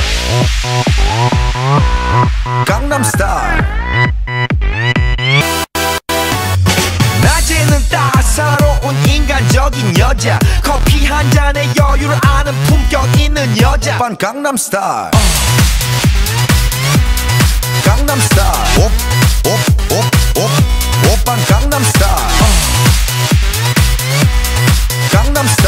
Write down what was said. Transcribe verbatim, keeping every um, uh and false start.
Gangnam Style. 낮에는 따사로운 인간적인 여자, 커피 한 잔에 여유를 아는 품격 있는 여자. 오빤 Gangnam Style. Gangnam Style. 옵, 옵, 옵, 옵. 오빤 Gangnam Style. Gangnam Style.